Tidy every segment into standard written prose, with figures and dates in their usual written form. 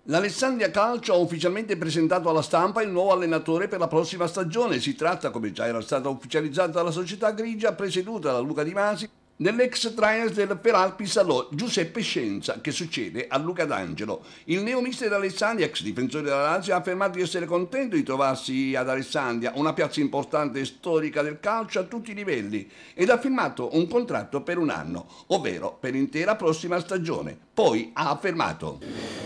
L'Alessandria Calcio ha ufficialmente presentato alla stampa il nuovo allenatore per la prossima stagione. Si tratta, come già era stata ufficializzata dalla società grigia, presieduta da Luca Di Masi, dell'ex trainer del Feralpi Salò, Giuseppe Scienza, che succede a Luca D'Angelo. Il neomister Alessandria, ex difensore della Lazio, ha affermato di essere contento di trovarsi ad Alessandria, una piazza importante e storica del calcio a tutti i livelli, ed ha firmato un contratto per un anno, ovvero per l'intera prossima stagione. Poi ha affermato: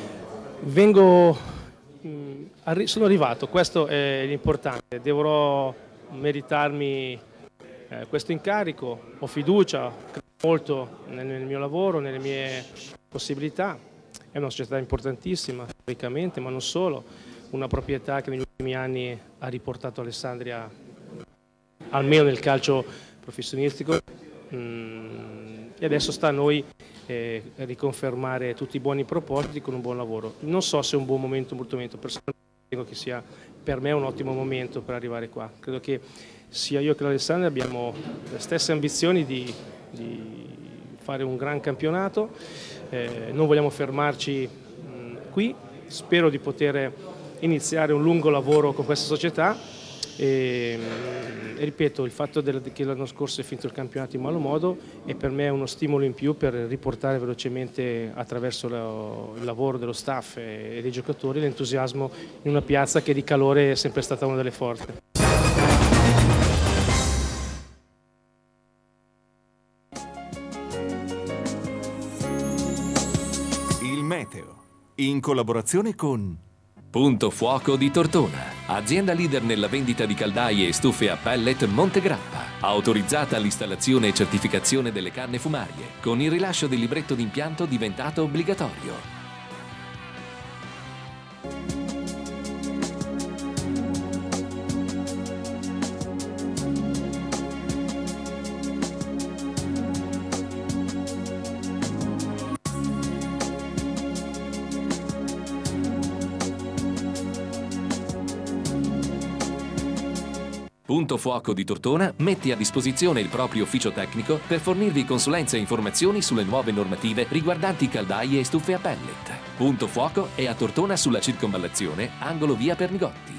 sono arrivato, questo è l'importante, dovrò meritarmi questo incarico, ho fiducia, credo molto nel mio lavoro, nelle mie possibilità, è una società importantissima storicamente, ma non solo, una proprietà che negli ultimi anni ha riportato Alessandria, almeno nel calcio professionistico, e adesso sta a noi riconfermare tutti i buoni propositi con un buon lavoro. Non so se è un buon momento o un brutto momento, personalmente credo che sia per me un ottimo momento per arrivare qua. Credo che sia io che l'Alessandria abbiamo le stesse ambizioni di fare un gran campionato, non vogliamo fermarci qui, spero di poter iniziare un lungo lavoro con questa società. E ripeto, il fatto che l'anno scorso è finito il campionato in malo modo è per me uno stimolo in più per riportare velocemente, attraverso il lavoro dello staff e dei giocatori, l'entusiasmo in una piazza che di calore è sempre stata una delle forti. Il meteo, in collaborazione con Punto Fuoco di Tortona, azienda leader nella vendita di caldaie e stufe a pellet Montegrappa, autorizzata all'installazione e certificazione delle canne fumarie, con il rilascio del libretto d'impianto diventato obbligatorio. Punto Fuoco di Tortona mette a disposizione il proprio ufficio tecnico per fornirvi consulenza e informazioni sulle nuove normative riguardanti caldaie e stufe a pellet. Punto Fuoco è a Tortona sulla circonvallazione, angolo via Pernigotti.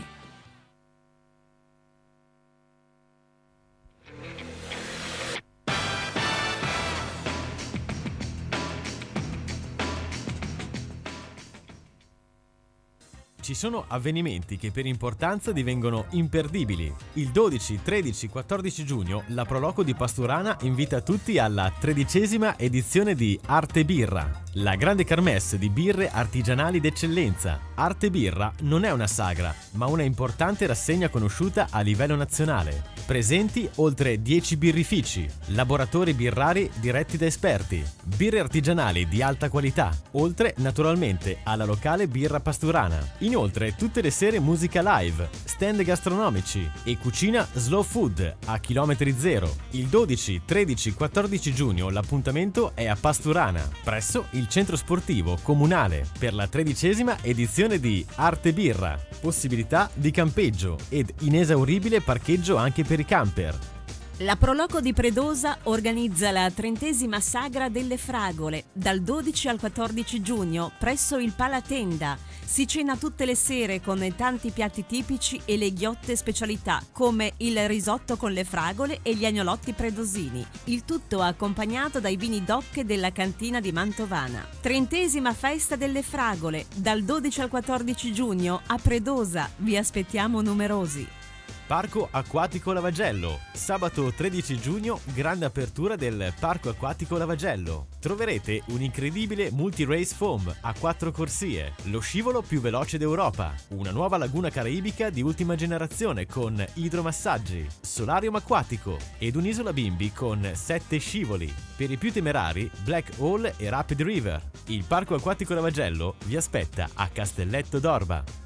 Ci sono avvenimenti che per importanza divengono imperdibili. Il 12, 13, 14 giugno la Proloco di Pasturana invita tutti alla 13ª edizione di Arte Birra, la grande kermesse di birre artigianali d'eccellenza. Arte Birra non è una sagra, ma una importante rassegna conosciuta a livello nazionale. Presenti oltre 10 birrifici, laboratori birrari diretti da esperti, birre artigianali di alta qualità, oltre naturalmente alla locale birra pasturana. Inoltre tutte le sere musica live, stand gastronomici e cucina slow food a chilometri zero. Il 12, 13, 14 giugno l'appuntamento è a Pasturana, presso il centro sportivo comunale, per la 13ª edizione di Arte Birra. Possibilità di campeggio ed inesauribile parcheggio anche per i camper. La Proloco di Predosa organizza la 30ª Sagra delle Fragole dal 12 al 14 giugno presso il Palatenda. Si cena tutte le sere con tanti piatti tipici e le ghiotte specialità come il risotto con le fragole e gli agnolotti predosini. Il tutto accompagnato dai vini DOC della cantina di Mantovana. 30ª Festa delle Fragole dal 12 al 14 giugno a Predosa. Vi aspettiamo numerosi. Parco Acquatico Lavagello. Sabato 13 giugno, grande apertura del Parco Acquatico Lavagello. Troverete un incredibile multi-race foam a 4 corsie, lo scivolo più veloce d'Europa, una nuova laguna caraibica di ultima generazione con idromassaggi, solarium acquatico ed un'isola bimbi con 7 scivoli. Per i più temerari, Black Hole e Rapid River. Il Parco Acquatico Lavagello vi aspetta a Castelletto d'Orba.